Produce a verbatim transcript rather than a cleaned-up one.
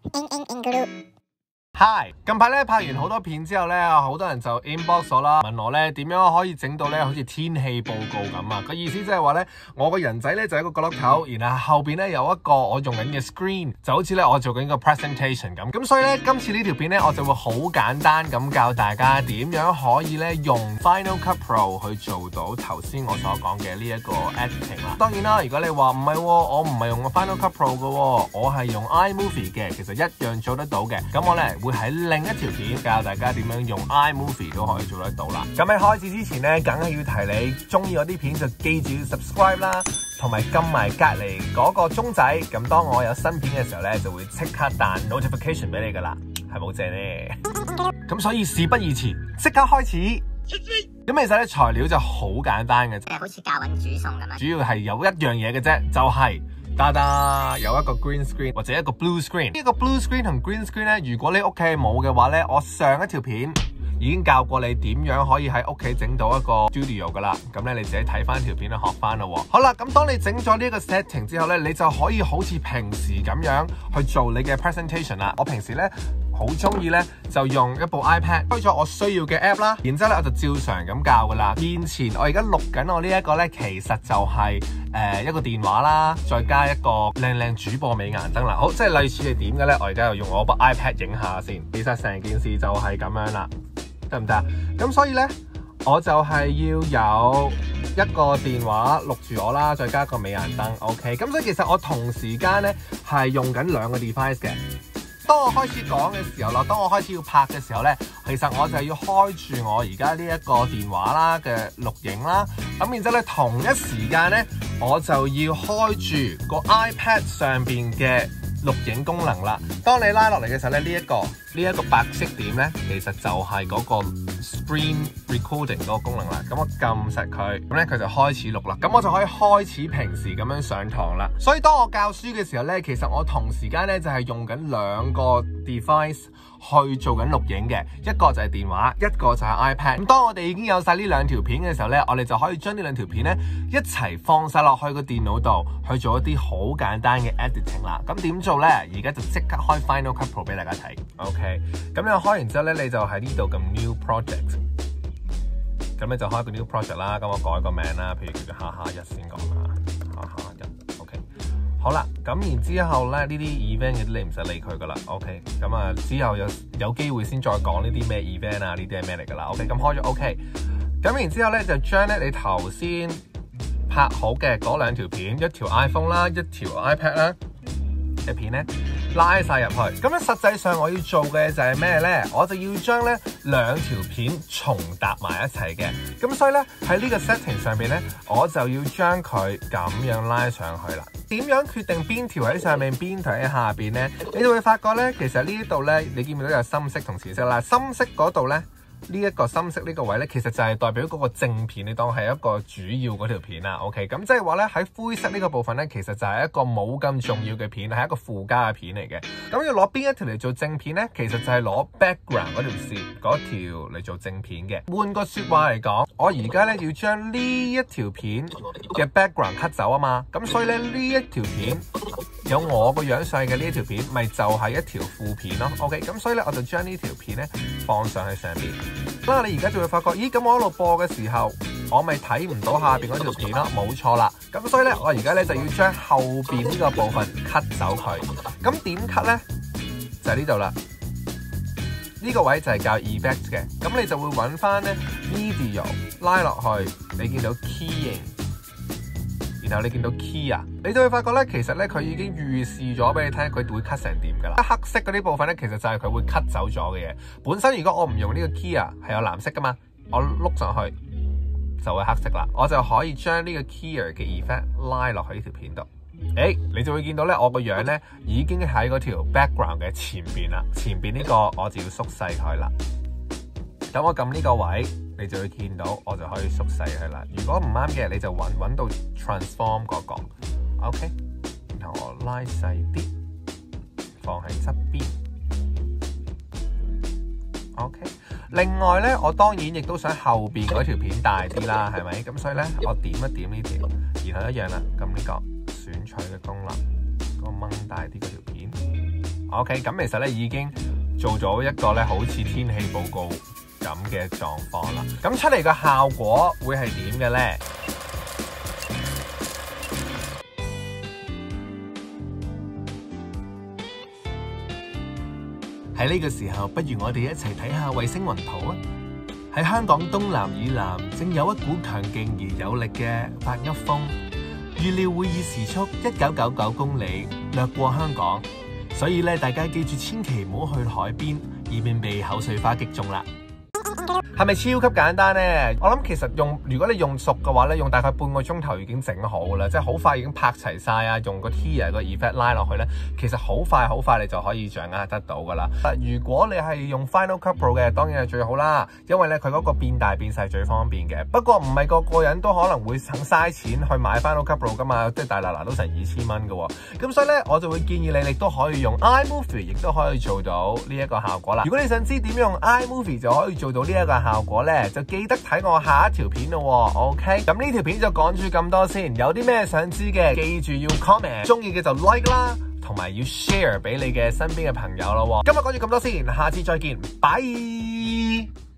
Hi， 近排咧拍完好多片之後咧，好多人就 inbox 咗啦，問我咧點樣可以整到咧好似天氣報告咁啊？個意思即係話咧，我個人仔咧就喺個角落頭，然後後邊咧有一個我用緊嘅 screen， 就好似咧我做緊個 presentation 咁。咁所以咧今次呢條片咧，我就會好簡單咁教大家點樣可以咧用 Final Cut Pro 去做到頭先我所講嘅呢一個 editing 啦。當然啦，如果你話唔係，我唔係用個 Final Cut Pro 嘅，我係用 iMovie 嘅，其實一樣做得到嘅。咁我咧會喺另一條片教大家點樣用 iMovie 都可以做得到啦。咁喺開始之前咧，梗係要提你中意我啲片就記住要 subscribe 啦，同埋撳埋隔離嗰個鐘仔。咁當我有新片嘅時候咧，就會即刻彈 notification 俾你噶啦，係冇正咧。咁所以事不宜遲，即刻開始。咁其實咧材料就好簡單嘅， 誒好似教緊煮餸咁樣。 主要係有一樣嘢嘅啫，就係、是。噠噠有一個 green screen 或者一個 blue screen。呢個 blue screen 同 green screen 咧，如果你屋企冇嘅話咧，我上一條片已經教過你點樣可以喺屋企整到一個 studio 噶啦。咁咧你自己睇翻條片咧學翻咯。好啦，咁當你整咗呢個 setting 之後咧，你就可以好似平時咁樣去做你嘅 presentation 啦。我平時咧好中意咧就用一部 iPad 開咗我需要嘅 app 啦，然之後咧我就照常咁教噶啦。面前我而家錄緊我呢一個咧，其實就係、是、誒、呃、一個電話啦，再加一個靚靚主播美顏燈啦。好，即係類似係點嘅咧？我而家又用我部 iPad 影下先。其實成件事就係咁樣啦，得唔得啊？咁所以咧，我就係要有一個電話錄住我啦，再加一個美顏燈。OK， 咁所以其實我同時間咧係用緊兩個 device 嘅。當我開始講嘅時候啦，當我開始要拍嘅時候咧，其實我就要開住我而家呢一個電話啦嘅錄影啦，咁然之後咧同一時間咧，我就要開住個 iPad 上邊嘅錄影功能啦。當你拉落嚟嘅時候咧，呢、這、一個呢一、這個白色點咧，其實就係嗰個 screen recording 嗰個功能啦。咁我撳實佢，咁咧佢就開始錄啦。咁我就可以開始平時咁樣上堂啦。所以當我教書嘅時候咧，其實我同時間咧就係、是、用緊兩個 device 去做緊錄影嘅，一個就係電話，一個就係 iPad。咁當我哋已經有晒呢兩條片嘅時候咧，我哋就可以將呢兩條片咧一齊放晒落去個電腦度去做一啲好簡單嘅 editing 啦。咁點做咧？而家就即刻開 Final Cut Pro 俾大家睇。OK， 咁你開完之後咧，你就喺呢度撳 New Project。咁你就開個 New Project 啦。咁我改個名啦，譬如叫做下下日先講啦，下下日。OK。好啦，咁然之後咧，呢啲 event 嘅你唔使理佢噶啦 ，OK， 咁啊之後有有機會先再講呢啲咩 event 啊，呢啲係咩嚟噶啦 ，OK， 咁開咗 OK， 咁然之後咧就將咧你頭先拍好嘅嗰兩條片，一條 iPhone 啦，一條 iPad 啦嘅片咧拉晒入去。咁咧實際上我要做嘅就係咩咧？我就要將咧兩條片重搭埋一齊嘅。咁所以咧喺呢個 setting 上邊咧，我就要將佢咁樣拉上去啦。點樣決定邊條喺上面，邊條喺下邊咧？你就會發覺咧，其實呢一度咧，你見唔見到有深色同淺色啦？深色嗰度咧，呢一個深色呢個位咧，其實就係代表嗰個正片，你當係一個主要嗰條片啦。OK， 咁即係話咧喺灰色呢個部分咧，其實就係一個冇咁重要嘅片，係一個附加嘅片嚟嘅。咁要攞邊一條嚟做正片咧？其實就係攞 background 嗰條線嗰條嚟做正片嘅。換個說話嚟講，我而家咧要將呢一條片嘅 background cut 走啊嘛。咁所以咧呢一條片有我個樣上嘅呢一條片，咪就係一條副片咯。OK， 咁所以咧我就將呢條片咧放上去上邊。咁你而家就會發覺，咦？咁我一路播嘅時候，我咪睇唔到下邊嗰條片咯，冇錯啦。咁所以咧，我而家咧就要將後邊呢個部分 cut 走佢。咁點 cut 咧？就係呢度啦。呢個位就係教 effect 嘅。咁你就會揾翻咧 video 拉落去，你見到 keying， 然後你見到 key 啊，你就會發覺咧，其實咧佢已經預示咗俾你聽，佢會 cut 成點噶啦。黑色嗰啲部分咧，其實就係佢會 cut 走咗嘅嘢。本身如果我唔用呢個 key 啊，係有藍色噶嘛，我碌上去就會黑色啦。我就可以將呢個 keyer 嘅 effect 拉落去呢條片度。誒，你就會見到咧，我個樣咧已經喺嗰條 background 嘅前邊啦。前邊呢個我就要縮細佢啦。等我撳呢個位，你就會見到我就可以縮細佢啦。如果唔啱嘅，你就揾揾到 transform 嗰個 OK， 然後我拉細啲，放喺側邊 OK。另外咧，我當然亦都想後邊嗰條片大啲啦，係咪？咁所以咧，我點一點呢條，然後一樣啦，撳呢個選取嘅功能，我掹大啲嗰條片 OK， 咁其實咧已經做咗一個咧好似天氣報告咁嘅狀況啦。咁出嚟嘅效果會係點嘅咧？喺呢個時候，不如我哋一齊睇下衛星雲圖啊！喺香港東南以南，正有一股強勁而有力嘅八級風，預料會以時速一九九九公里掠過香港，所以咧，大家記住千祈唔好去海邊，以免被口水花擊中啦。係咪超級簡單呢？我諗其實用如果你用熟嘅話咧，用大概半個鐘頭已經整好啦，即係好快已經拍齊晒啊！用個 Tia 個 effect 拉落去咧，其實好快好快你就可以掌握得到噶啦。如果你係用 Final Cut Pro 嘅，當然係最好啦，因為咧佢嗰個變大變細最方便嘅。不過唔係個個人都可能會肯嘥錢去買 Final Cut Pro 噶嘛，即係大嗱嗱都成二千蚊嘅喎。咁所以咧，我就會建議你，你都可以用 iMovie， 亦都可以做到呢一個效果啦。如果你想知點用 iMovie 就可以做到呢一個效果咧，就記得睇我下一條片咯。OK， 咁呢條片就講住咁多先。有啲咩想知嘅，記住要 comment， 中意嘅就 like 啦，同埋要 share 俾你嘅身邊嘅朋友咯。今日講住咁多先，下次再見，拜。